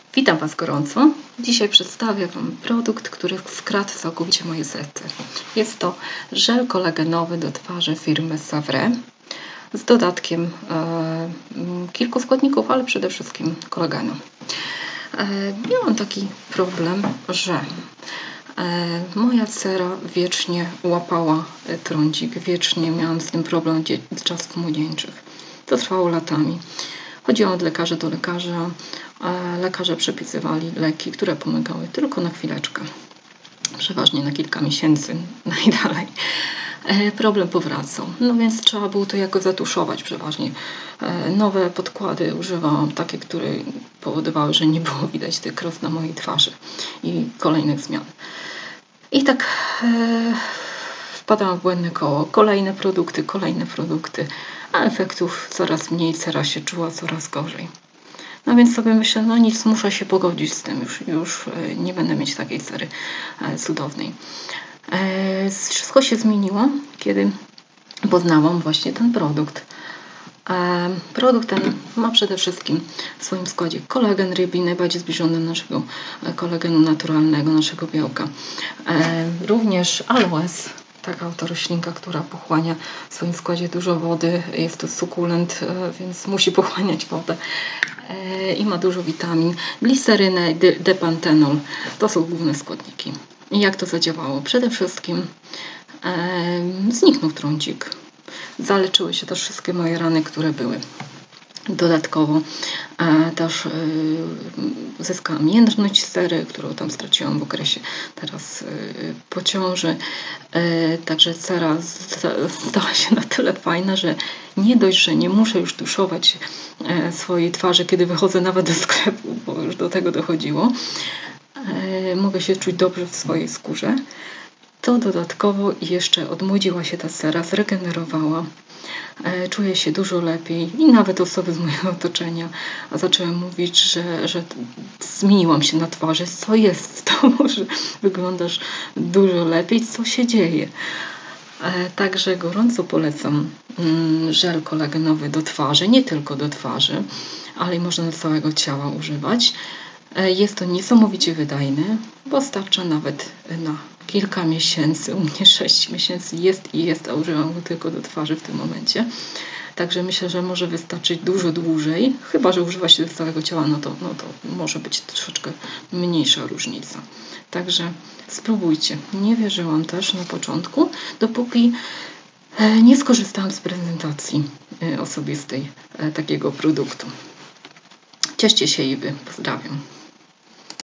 Witam Was gorąco. Dzisiaj przedstawię Wam produkt, który skradł całkowicie moje serce. Jest to żel kolagenowy do twarzy firmy Savre z dodatkiem kilku składników, ale przede wszystkim kolagenu. Miałam taki problem, że moja cera wiecznie łapała trądzik, wiecznie miałam z tym problem od czasów młodzieńczych. To trwało latami. Chodziłam od lekarza do lekarza, a lekarze przepisywali leki, które pomagały tylko na chwileczkę. Przeważnie na kilka miesięcy, najdalej. Problem powracał. No więc trzeba było to jakoś zatuszować przeważnie. Nowe podkłady używałam, takie, które powodowały, że nie było widać tych kros na mojej twarzy i kolejnych zmian. I tak wpadałam w błędne koło. Kolejne produkty, a efektów coraz mniej, cera się czuła coraz gorzej. No więc sobie myślę, no nic, muszę się pogodzić z tym, już nie będę mieć takiej cery cudownej. Wszystko się zmieniło, kiedy poznałam właśnie ten produkt. Produkt ten ma przede wszystkim w swoim składzie kolagen rybí, najbardziej zbliżony do naszego kolagenu naturalnego, naszego białka. Również aloes, taka oto roślinka, która pochłania w swoim składzie dużo wody. Jest to sukulent, więc musi pochłaniać wodę. I ma dużo witamin. Glicerynę, depantenol. To są główne składniki. I jak to zadziałało? Przede wszystkim zniknął trądzik. Zaleczyły się też wszystkie moje rany, które były. Dodatkowo też uzyskałam jędrność cery, którą tam straciłam w okresie teraz po ciąży. Także cera stała się na tyle fajna, że nie dość, że nie muszę już tuszować swojej twarzy, kiedy wychodzę nawet do sklepu, bo już do tego dochodziło. Mogę się czuć dobrze w swojej skórze. To dodatkowo jeszcze odmłodziła się ta cera, zregenerowała. Czuję się dużo lepiej i nawet osoby z mojego otoczenia zaczęły mówić, że zmieniłam się na twarzy. Co jest? To może wyglądasz dużo lepiej. Co się dzieje? Także gorąco polecam żel kolagenowy do twarzy, nie tylko do twarzy, ale i można do całego ciała używać. Jest to niesamowicie wydajny, bo starcza nawet na kilka miesięcy. U mnie 6 miesięcy jest, a używam go tylko do twarzy w tym momencie. Także myślę, że może wystarczyć dużo dłużej, chyba że używa się do całego ciała, no to może być troszeczkę mniejsza różnica. Także spróbujcie. Nie wierzyłam też na początku, dopóki nie skorzystałam z prezentacji osobistej takiego produktu. Cieszcie się i Wy. Pozdrawiam.